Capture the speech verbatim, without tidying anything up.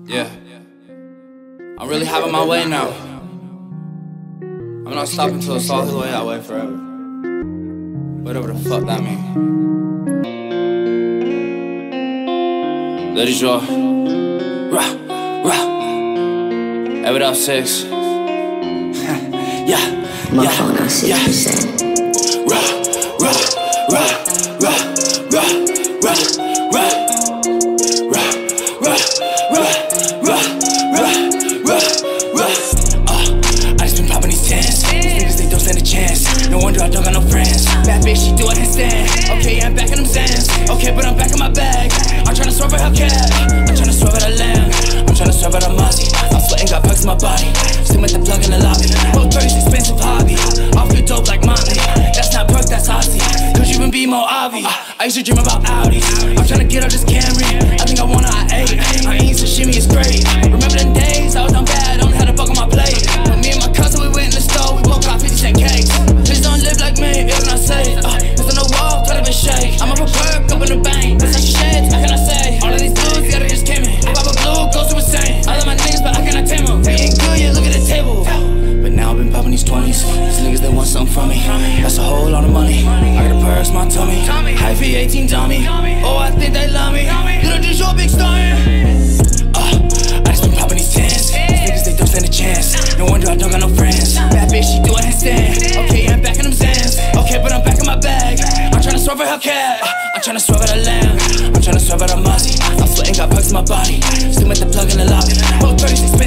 Yeah, I'm really having my way now. I'm not stopping till it's all the way that way forever. Whatever the fuck that means. Let it draw. Rah, rah. Ever up six. Yeah, My yeah, phone on six percent. Rah, rah, rah, rah, rah, rah, rah, rah, rah, rah, rah, rah, rah, rah. Uh, I just been popping these tens. These niggas, they don't stand a chance. No wonder I don't got no friends. Bad bitch, she do a handstand. Okay, yeah, I'm back in them Zans. Okay, but I'm back in my bag. I'm tryna swerve at Hellcat. I'm tryna swerve at a lamb. I'm tryna swerve at a Mozzie. I'm sweating, got perks in my body. Still with the plug in the lobby. Roll thirty's expensive hobby. Off the dope like Motley. That's not perk, that's Ozzy. Could you even be more obvious? I used to dream about Audis. I'm tryna get out this Camry. I think I wanna, I ate. I ain't sashimi, it's great. Remember them days I was down bad, only had a fuck on my plate. But me and my cousin, we went in the store, we both got fifty cent cakes. Please don't live like me, if not say it. Uh, Cause on the wall, tell it been shake. I'm up a perk, up in the bank. That's such shit, how can I say? All of these dudes, yeah, they just came in. I pop a blue, goes to insane. I love my niggas, but I cannot tame them. They ain't good, yeah, look at the table. But now I've been popping these twenties. These niggas, they want something from me. That's a whole lot of money. I got a purse, my tummy. High V eighteen dummy. Oh, I think they love me. Little D's your big star. Uh, I just been popping these tens. These niggas, they don't stand a chance. No wonder I don't got no friends. Bad bitch, she do a handstand. Okay, yeah, I'm back in them Zans. Okay, but I'm back in my bag. I'm tryna swerve at Hellcat. Uh, I'm tryna swerve at a lamb. I'm tryna swerve at a Mozzie. I'm sweating, got perks in my body. Still with the plug in the lobby. Both thirty's expensive.